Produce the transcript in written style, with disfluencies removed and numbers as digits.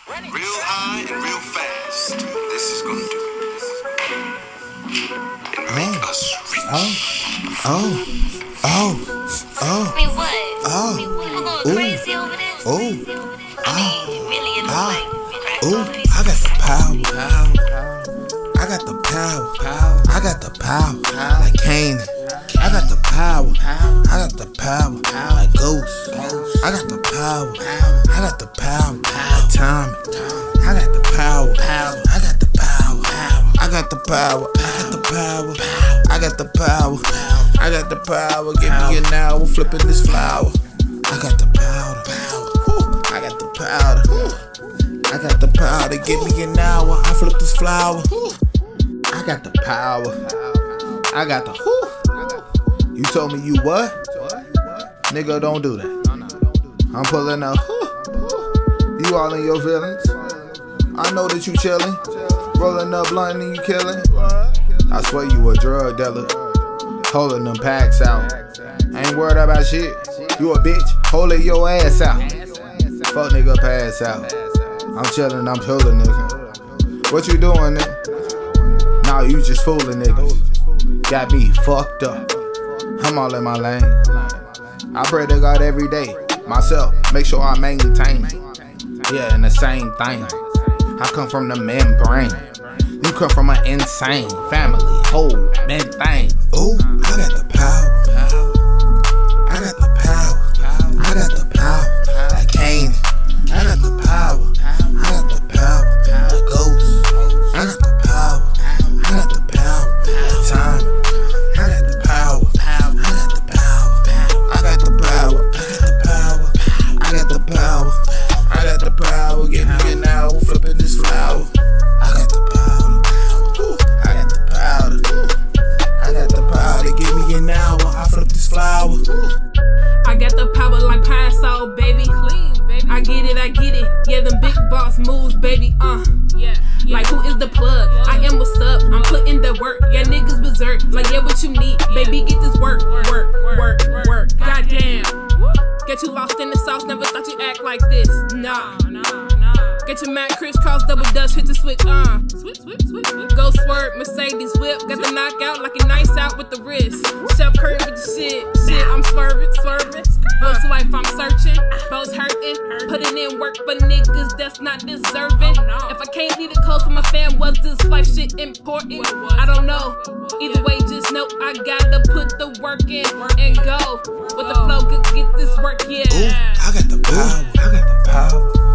Real high and real fast. This is gonna do it. And make us rich. Wait, what? People going crazy over this? I mean, really, it looks like I got the power. I got the power. I got the power. Like Canaan. I got the power. I got the power. Like Ghost. I got the power. I got the power. Like Tommy. I got the power. I got the power. I got the power. I got the power. I got the power. I got the power. Give me an hour flipping this flower. I got the powder. I got the powder. I got the powder. Give me an hour. I flip this flower. I got the power. I got the You told me you what? Nigga, don't do that. I'm pulling up. You all in your feelings. I know that you chillin'. Rolling up blunt and you killin'. I swear you a drug dealer. Holding them packs out. I ain't worried about shit. You a bitch. Holding your ass out. Fuck nigga, pass out. I'm chillin', I'm chillin', nigga. What you doing, nigga? Nah, you just foolin' niggas. Got me fucked up. I'm all in my lane. I pray to God every day. Myself, make sure I maintain. Yeah, and the same thing. I come from the membrane. You come from an insane family. Whole man thing. Ooh, I got the power. I got the power. I got the power. Like Canaan. I got the power. I got the power. Like Ghost. I got the power. I got the power. Like Tommy. I got the power. I got the power. I got the power. I got the power. I got the power. Give me an hour flipping this flower. I got the powder. I got the powder. I got the powder. Give me an hour. I flip this flower. I got the power like Paso, baby. Clean, baby. I get it. Yeah, them big boss moves, baby. Yeah. Like who is the plug? I am what's up. I'm putting the work. Yeah, niggas berserk. Like yeah, what you need, baby? Get this work. Goddamn. Get you lost in the sauce. Never thought you'd act like this. Nah. Get your Mac crisscross double dutch. Hit the switch. Switch. Go swerve. Mercedes whip. Got the knockout like a nice out with the wrist. Chef Curry with the shit. I'm swerving. What's life? I'm searching. Both hurting. Putting in work for niggas that's not deserving. If I can't leave the code for my fam, was this life shit important? I don't know. Either way, just know I gotta put the work in and go with the flow. Get this work, yeah. Ooh, I got the power. I got the power.